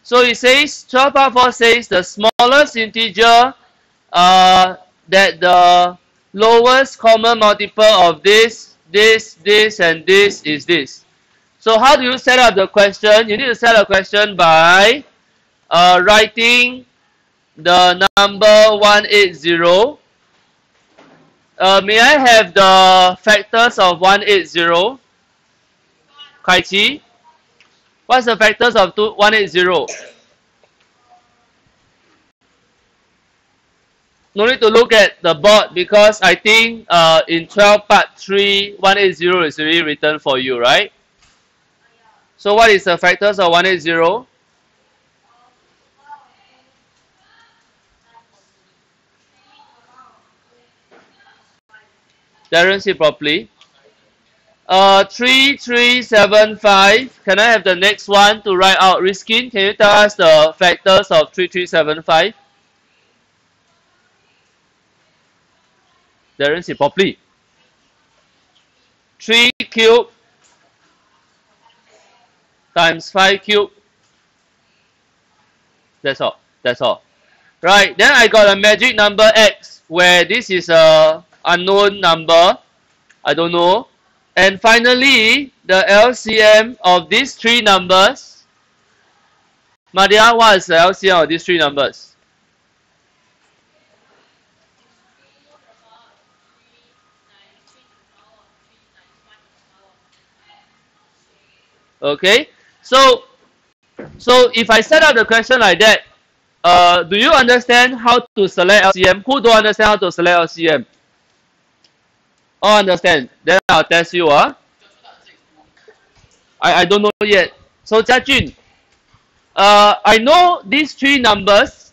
So it says 12 power 4 says the smallest integer that the lowest common multiple of this, and this is this. So how do you set up the question? You need to set up a question by writing the number 180. May I have the factors of 180? Kai Chi? What's the factors of 180? No need to look at the board because I think in 12 part 3, 180 is already written for you, right? So what is the factors of 180? Darren, see properly. 3375. Can I have the next one to write out? Riskin, can you tell us the factors of 3375? Darren, see properly. 3 cube times 5 cube. That's all. That's all. Right. Then I got a magic number x, where this is a unknown number. I don't know. And finally, the LCM of these three numbers. Madia, what is the LCM of these three numbers? Okay. So if I set up the question like that, do you understand how to select LCM? Who don't understand how to select LCM? All understand. Then I'll test you. I don't know yet. So Jiajun, I know these three numbers.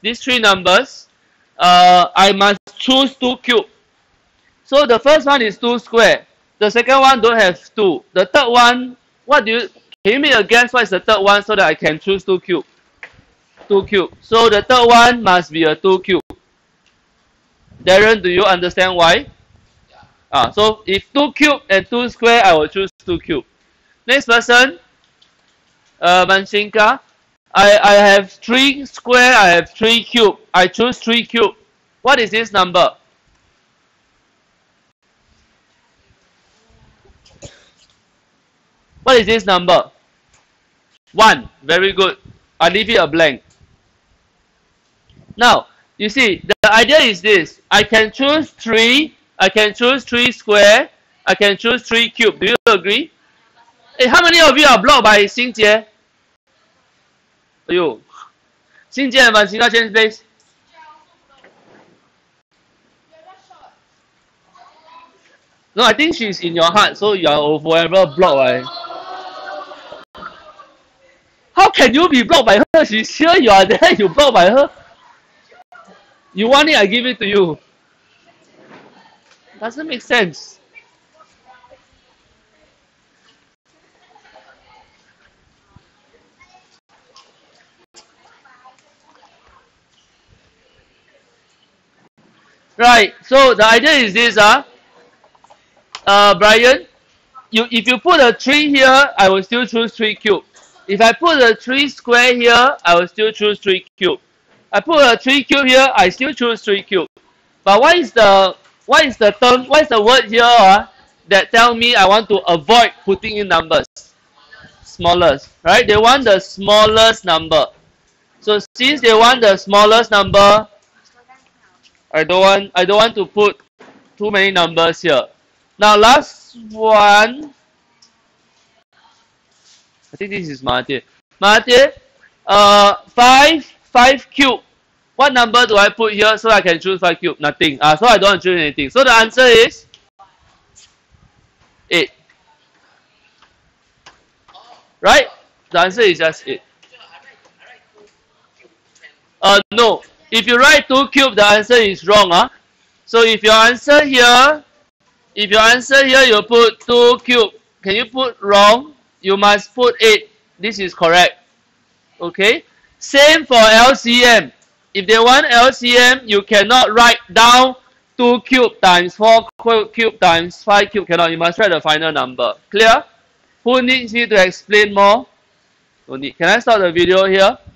I must choose 2 cube. So the first one is 2 square. The second one don't have 2. The third one, what do you? Can you make a guess what is the third one so that I can choose 2 cube? 2 cube. So the third one must be a 2 cube. Darren, do you understand why? So if 2 cube and 2 square, I will choose 2 cube. Next person, Manshinka. I have 3 square, I have 3 cube. I choose 3 cube. What is this number? What is this number? 1. Very good. I leave it a blank. Now, you see, the idea is this. I can choose 3. I can choose 3 square. I can choose 3 cube. Do you agree? Hey, how many of you are blocked by Xingjie? Ayo. Xingjie and Vanshika, change place. No, I think she's in your heart, so you are forever blocked, right? How can you be blocked by her? She's here, you are there, you blocked by her. You want it, I give it to you. Doesn't make sense. Right, so the idea is this, Brian, if you put a 3 here, I will still choose 3 cube. If I put a 3 square here, I will still choose 3 cube. I put a 3 cube here, I still choose 3 cube. But what is the word here that tell me I want to avoid putting in numbers? Smallest, right? They want the smallest number. So since they want the smallest number, I don't want to put too many numbers here. Now last one. I think this is Mahathir. Mahathir, 5 cube. What number do I put here so I can choose 5 cube? Nothing. So I don't want to choose anything. So the answer is 8. Right? The answer is just 8. No. If you write 2 cube, the answer is wrong. So if your answer here, you put 2 cube, can you put wrong? You must put 8. This is correct. Okay? Same for LCM. If they want LCM, you cannot write down 2 cube times 4 cube times 5 cube. Cannot. You must write the final number. Clear? Who needs me to explain more? No need. Can I stop the video here?